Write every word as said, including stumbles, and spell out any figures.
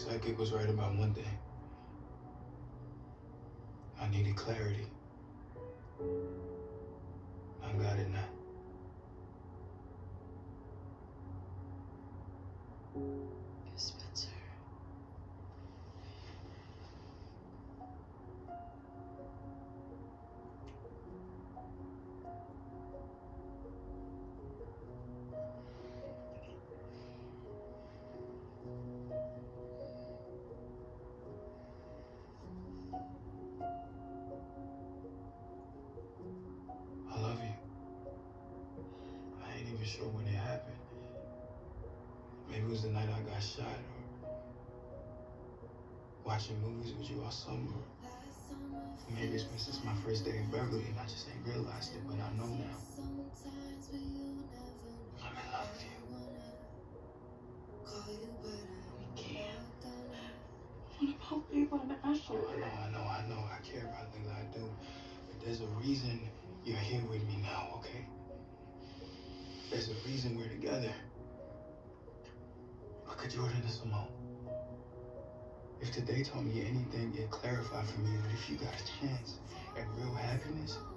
psychic was right about one thing. I needed clarity. I got it now. Spencer. I love you. I ain't even sure when it happened. Maybe it was the night I got shot, or watching movies with you all summer. Maybe it's been since my first day in Beverly and I just ain't realized it, but I know now. I'm in love with you. We can't. What about me when I ask you? Oh, I know, I know, I know. I care about Lila, I do. But there's a reason you're here with me now, okay? There's a reason we're together. Look at Jordan and Simone. If today taught me anything, it clarified for me that if you got a chance at real happiness,